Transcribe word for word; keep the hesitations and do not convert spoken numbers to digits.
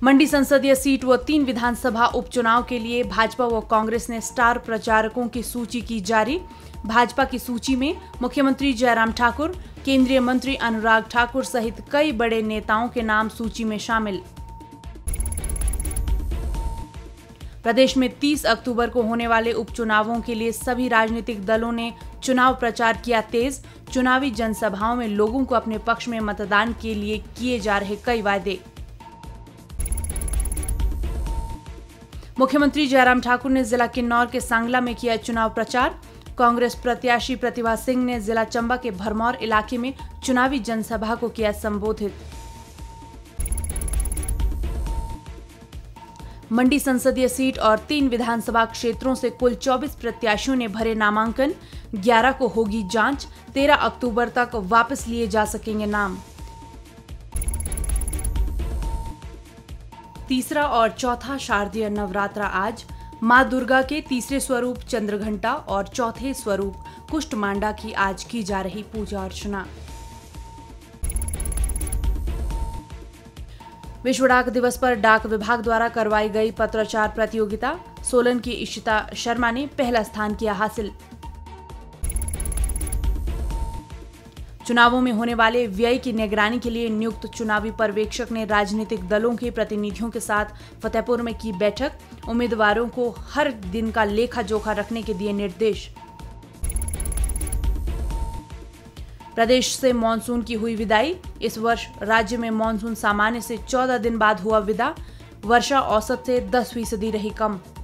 मंडी संसदीय सीट व तीन विधानसभा उपचुनाव के लिए भाजपा व कांग्रेस ने स्टार प्रचारकों की सूची की जारी। भाजपा की सूची में मुख्यमंत्री जयराम ठाकुर, केंद्रीय मंत्री अनुराग ठाकुर सहित कई बड़े नेताओं के नाम सूची में शामिल। प्रदेश में तीस अक्टूबर को होने वाले उपचुनावों के लिए सभी राजनीतिक दलों ने चुनाव प्रचार किया तेज। चुनावी जनसभाओं में लोगों को अपने पक्ष में मतदान के लिए किए जा रहे कई वायदे। मुख्यमंत्री जयराम ठाकुर ने जिला किन्नौर के सांगला में किया चुनाव प्रचार। कांग्रेस प्रत्याशी प्रतिभा सिंह ने जिला चंबा के भरमौर इलाके में चुनावी जनसभा को किया संबोधित। मंडी संसदीय सीट और तीन विधानसभा क्षेत्रों से कुल चौबीस प्रत्याशियों ने भरे नामांकन। ग्यारह को होगी जांच, तेरह अक्टूबर तक वापस लिए जा सकेंगे नाम। तीसरा और चौथा शारदीय नवरात्रा आज। मां दुर्गा के तीसरे स्वरूप चंद्रघंटा और चौथे स्वरूप कुष्ठमांडा की आज की जा रही पूजा अर्चना। विश्व डाक दिवस पर डाक विभाग द्वारा करवाई गई पत्राचार प्रतियोगिता। सोलन की इशिता शर्मा ने पहला स्थान किया हासिल। चुनावों में होने वाले व्यय की निगरानी के लिए नियुक्त चुनावी पर्यवेक्षक ने राजनीतिक दलों के प्रतिनिधियों के साथ फतेहपुर में की बैठक। उम्मीदवारों को हर दिन का लेखा जोखा रखने के दिए निर्देश। प्रदेश से मानसून की हुई विदाई। इस वर्ष राज्य में मानसून सामान्य से चौदह दिन बाद हुआ विदा। वर्षा औसत से दस फीसदी रही कम।